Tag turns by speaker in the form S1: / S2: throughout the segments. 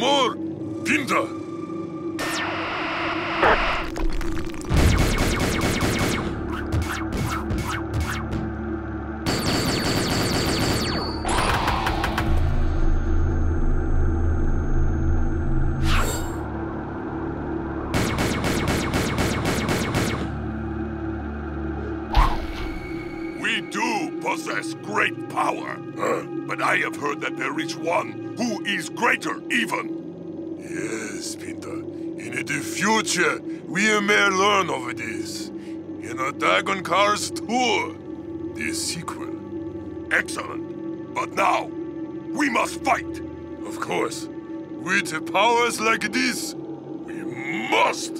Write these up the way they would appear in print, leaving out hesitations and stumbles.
S1: more, Pinta. We do possess great power, but I have heard that there is one who is greater even. Yes, Pinta. In the future, we may learn of this. In a Dragon Cars tour, the sequel. Excellent. But now, we must fight. Of course. With powers like this, we must.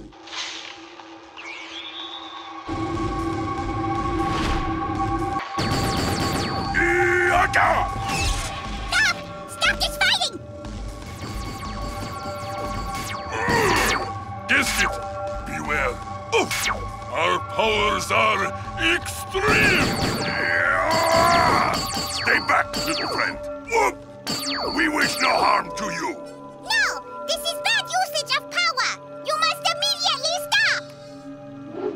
S2: Stop! Stop this fighting!
S1: Guessed it! Beware! Oof! Our powers are extreme! Stay back, little friend! Whoop! We wish no harm to you!
S2: No! This is bad usage of power! You must immediately stop!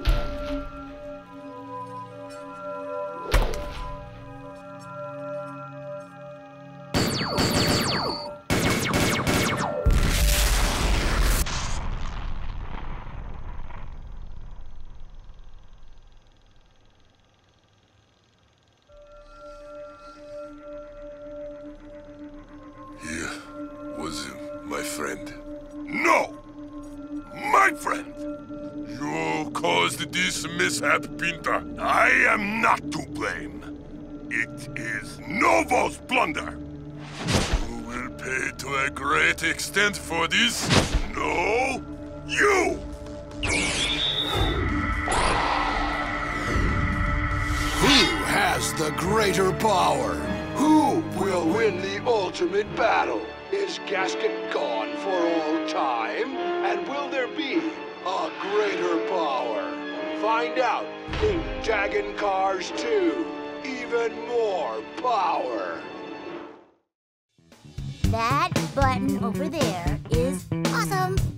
S1: Was my friend. No! My friend! You caused this mishap, Pinta. I am not to blame. It is Novo's blunder. You will pay to a great extent for this. No, you!
S3: Who has the greater power? Who will win the ultimate battle? Is Gasket gone for all time? And will there be a greater power? Find out in Dragon Cars 2. Even more power.
S2: That button over there is awesome.